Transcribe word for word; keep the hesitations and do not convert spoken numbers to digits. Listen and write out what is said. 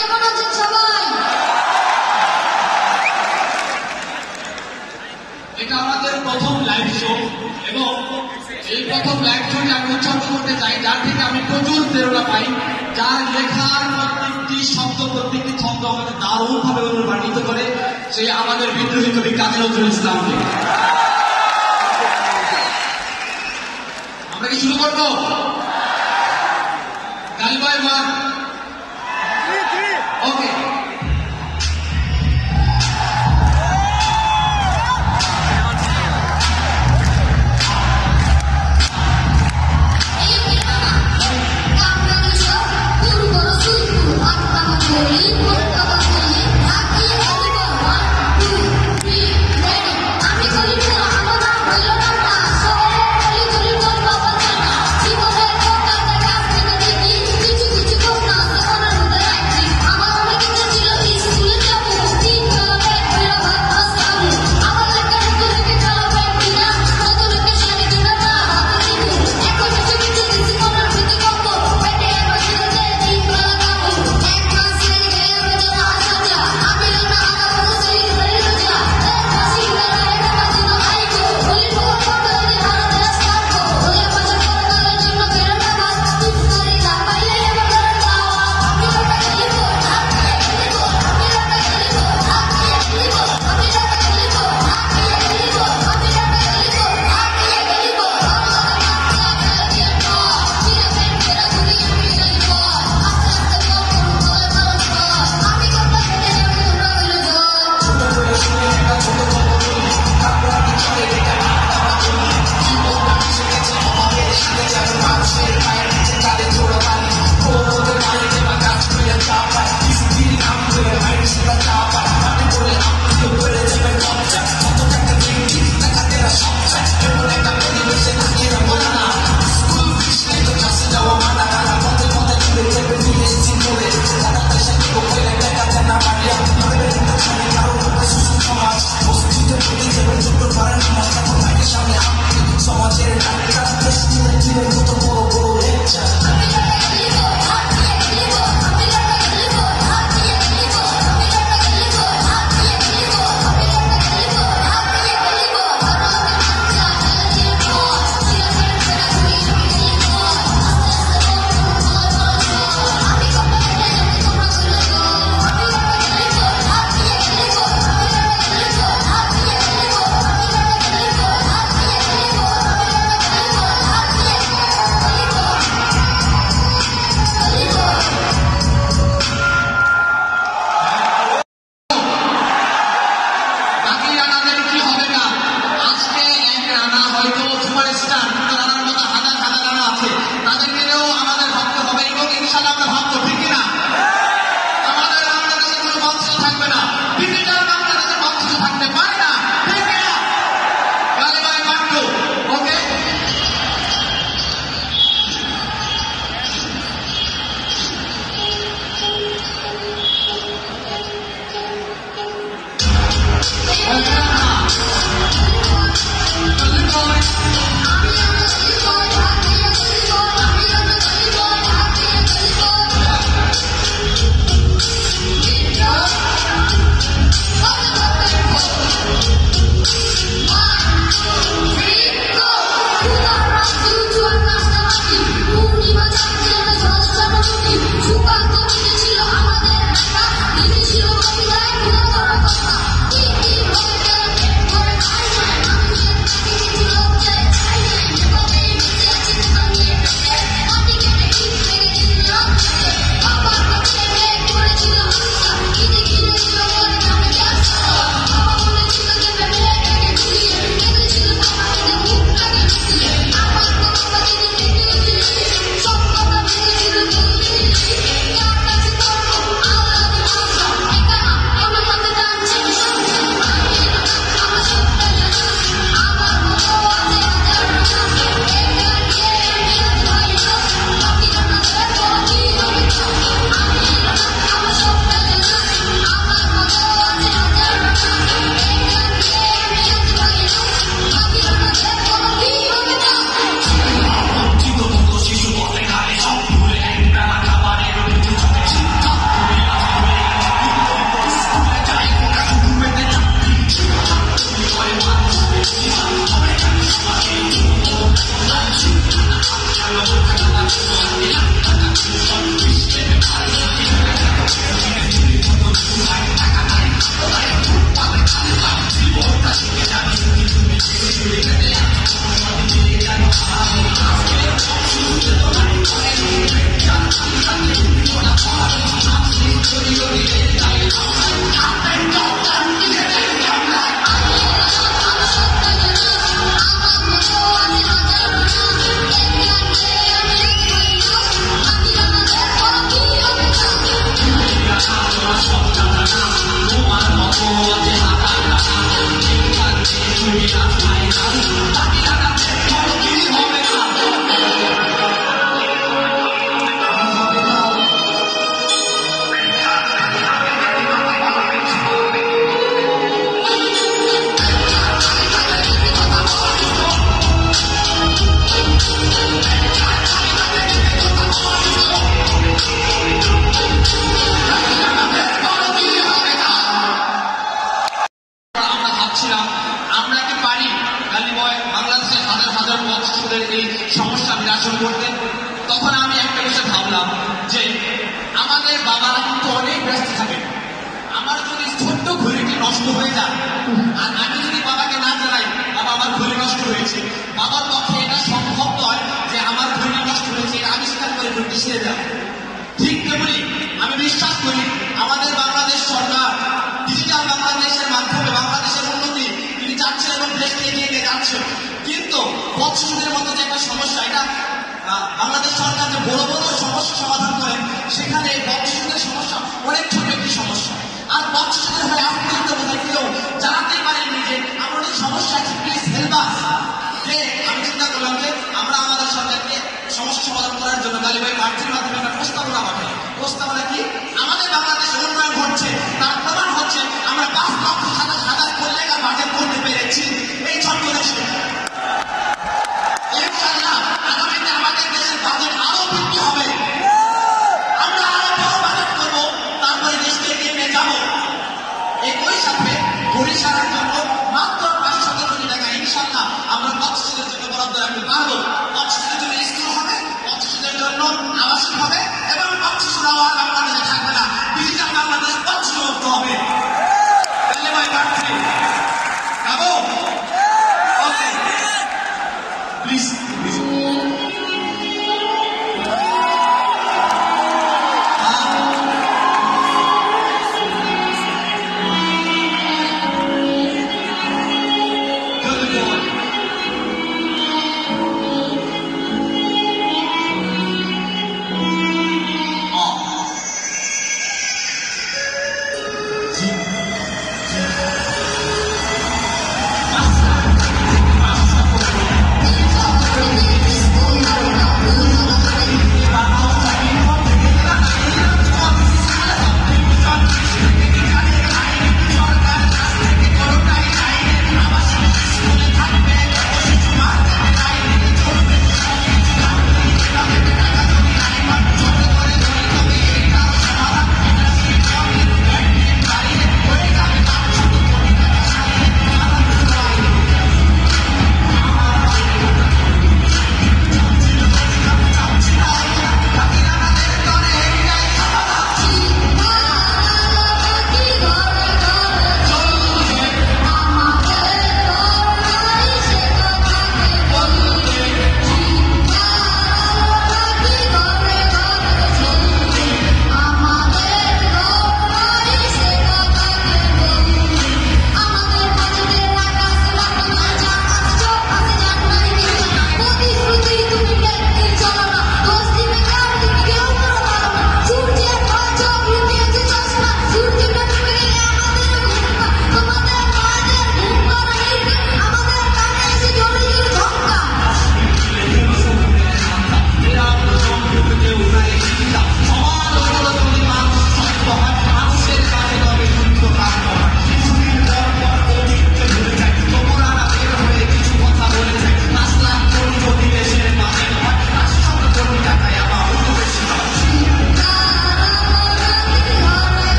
এটা আমাদের প্রথম লাইভ শো এবং এই প্রথম লাইভ শোতে আমি উৎসর্গ করতে চাই যার থেকে আমি প্রচুর প্রেরণা পাই, যার লেখার প্রত্যেকটি শব্দ প্রত্যেকটি ছন্দ আমাদের দারুণ ভাবে অনুপ্রাণিত করে, সেই আমাদের বিদ্রোহী কবি কাজী নজরুল ইসলামকে। আমরা কি শুরু করবো? গান বাই ওয়ান, ওকে। আমি বাবারা কিন্তু অনেক ব্যস্ত থাকেন। আমার যদি ছোট্ট ঘড়িটি নষ্ট হয়ে যায় আর আমি যদি বাবাকে না জানাই বাবা আমার ঘড়ি নষ্ট হয়েছে, বাবার পক্ষে এটা সম্ভব নয় যে আমার ঘড়ি নষ্ট হয়েছে এটা আবিষ্কার করে ঘড়িটি ছেড়ে দেওয়া। ঠিক তেমনি আমি বিশ্বাস করি আমাদের বাংলাদেশ সরকার ডিজিটাল বাংলাদেশের মাধ্যমে বাংলাদেশের উন্নতি তিনি চাচ্ছে এবং দেশকে এগিয়ে নিয়ে যাচ্ছে, কিন্তু বৎসরের মতো যে একটা সমস্যা, এটা বাংলাদেশ সরকার যে বড় বড় সমস্যা সমাধান করেন সেখানে বৎসরের সমস্যা অনেক ছোট একটি সমস্যা। আর বৎসরের হয়ে আত্মীয়তা বোধ কেউ জানাতে পারেনি যে আমাদের সমস্যা আছে, প্লিজ হেল্প আস। যে আমি চিন্তা করলাম যে আমরা আমাদের সরকারকে সমস্যা সমাধান করার জন্য গালিবাই প্রার্থীর মাধ্যমে একটা প্রস্তাবনা পাঠাই। প্রস্তাবনা কি? আমাদের বাংলাদেশে উন্নয়ন ঘটছে, তারপর